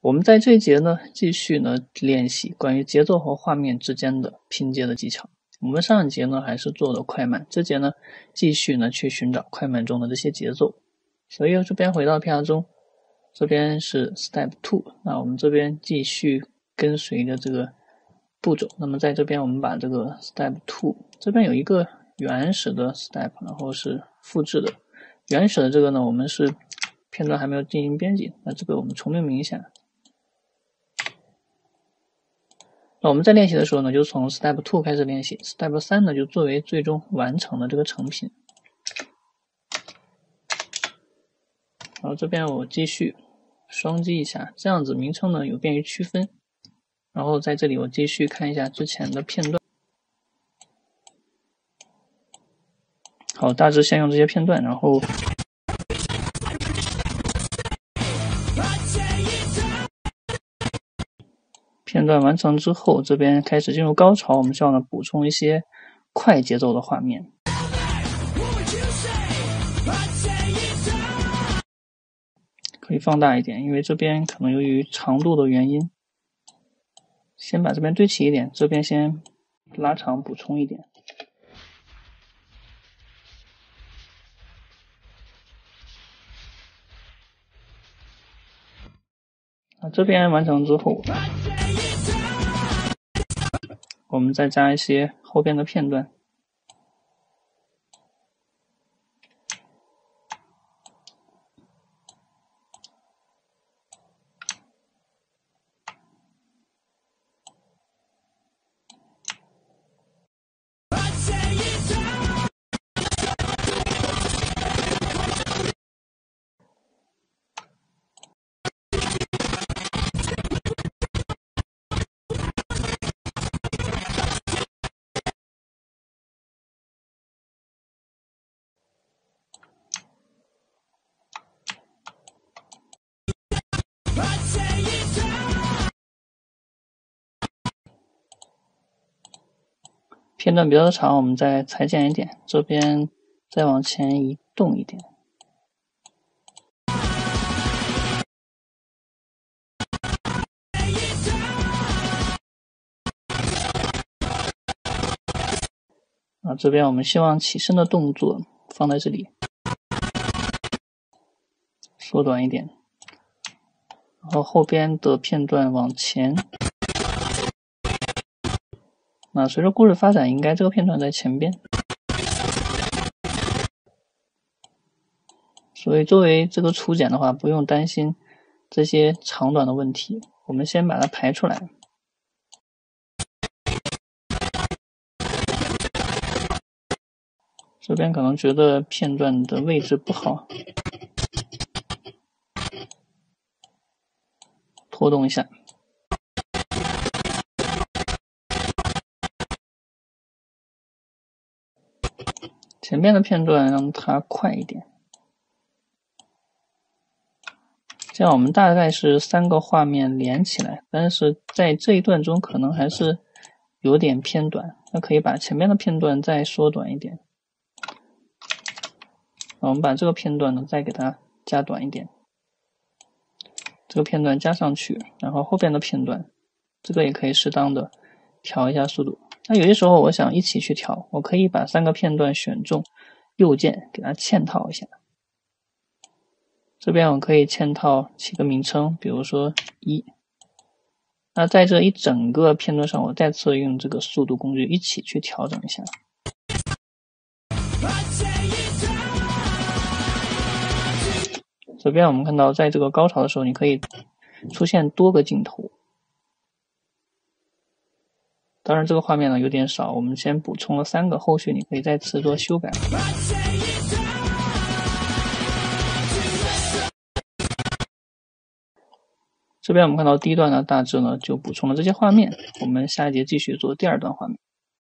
我们在这一节呢，继续呢练习关于节奏和画面之间的拼接的技巧。我们上一节呢还是做了快慢，这节呢继续呢去寻找快慢中的这些节奏。所以这边回到 PR 中，这边是 Step 2，那我们这边继续跟随着这个步骤。那么在这边我们把这个 Step 2，这边有一个原始的 Step， 然后是复制的。原始的这个呢，我们是片段还没有进行编辑，那这个我们重命名一下。那我们在练习的时候呢，就从 Step 2开始练习 ，Step 3呢就作为最终完成的这个成品。然后这边我继续双击一下，这样子名称呢有便于区分。然后在这里我继续看一下之前的片段。好，大致先用这些片段，然后片段完成之后，这边开始进入高潮，我们需要呢补充一些快节奏的画面。可以放大一点，因为这边可能由于长度的原因，先把这边堆起一点，这边先拉长补充一点。这边完成之后，我们再加一些后边的片段。片段比较长，我们再裁剪一点，这边再往前移动一点。这边我们希望起身的动作放在这里，缩短一点，然后后边的片段往前。那随着故事发展，应该这个片段在前边。所以作为这个初剪的话，不用担心这些长短的问题，我们先把它排出来。这边可能觉得片段的位置不好，拖动一下。前面的片段让它快一点，这样我们大概是3个画面连起来，但是在这一段中可能还是有点偏短，那可以把前面的片段再缩短一点。我们把这个片段呢再给它加短一点，这个片段加上去，然后后边的片段这个也可以适当的调一下速度。那有些时候我想一起去调，我可以把3个片段选中，右键给它嵌套一下。这边我可以嵌套起个名称，比如说1。那在这一整个片段上，我再次用这个速度工具一起去调整一下。这边我们看到，在这个高潮的时候，你可以出现多个镜头。当然这个画面呢有点少，我们先补充了3个，后续你可以再次做修改。这边我们看到第一段呢大致呢就补充了这些画面，我们下一节继续做第2段画面。